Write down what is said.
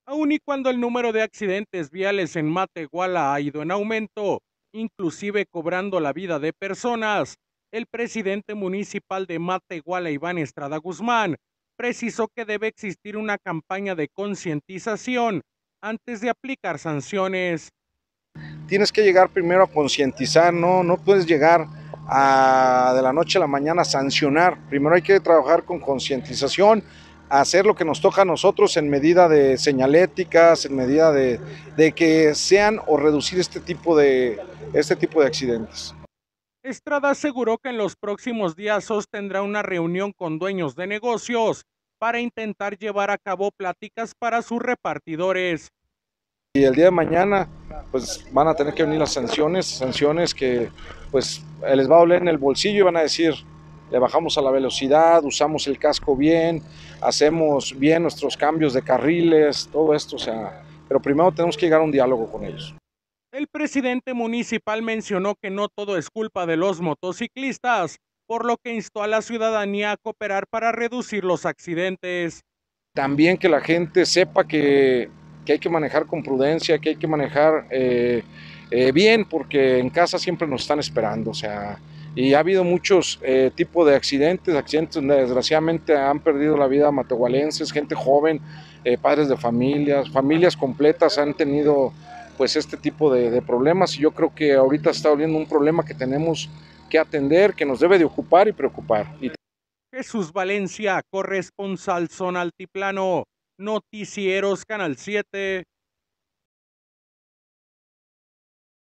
Aun y cuando el número de accidentes viales en Matehuala ha ido en aumento, inclusive cobrando la vida de personas, el presidente municipal de Matehuala, Iván Estrada Guzmán, precisó que debe existir una campaña de concientización antes de aplicar sanciones. Tienes que llegar primero a concientizar, no puedes llegar de la noche a la mañana a sancionar. Primero hay que trabajar con concientización, hacer lo que nos toca a nosotros en medida de señaléticas, en medida de que sean o reducir este tipo de accidentes. Estrada aseguró que en los próximos días sostendrá una reunión con dueños de negocios para intentar llevar a cabo pláticas para sus repartidores. Y el día de mañana pues van a tener que venir las sanciones que pues les va a doler en el bolsillo y van a decir, le bajamos a la velocidad, usamos el casco bien, hacemos bien nuestros cambios de carriles, todo esto, o sea, pero primero tenemos que llegar a un diálogo con ellos. El presidente municipal mencionó que no todo es culpa de los motociclistas, por lo que instó a la ciudadanía a cooperar para reducir los accidentes. También que la gente sepa que hay que manejar con prudencia, que hay que manejar bien, porque en casa siempre nos están esperando, o sea, y ha habido muchos tipos de accidentes donde desgraciadamente han perdido la vida matehualenses, gente joven, padres de familias completas han tenido pues este tipo de problemas, y yo creo que ahorita está oliendo un problema que tenemos que atender, que nos debe de ocupar y preocupar. Jesús Valencia, corresponsal Zona Altiplano, Noticieros Canal 7.